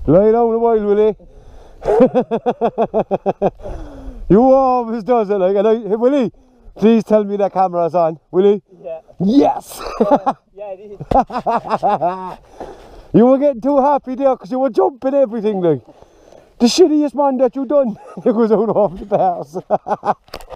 Lie down a while, Willie. You always does it, like, and hey, Willie, please tell me that camera's on, Willie. Yeah. Yes. Yeah, it is. You were getting too happy there because you were jumping everything, like. The shittiest man that you done. It goes out off the bars.